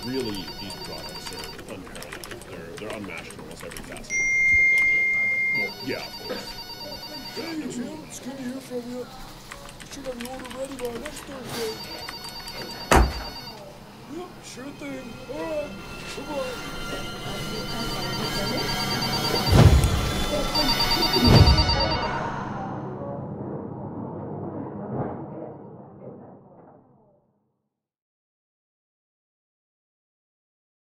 really, these products are unparalleled. They're unmatched in almost every facet. Well, yeah, of course. Hey, Jim, it's good to hear from you. You should have your order ready by next Thursday. Yep, sure thing. All right, bye-bye.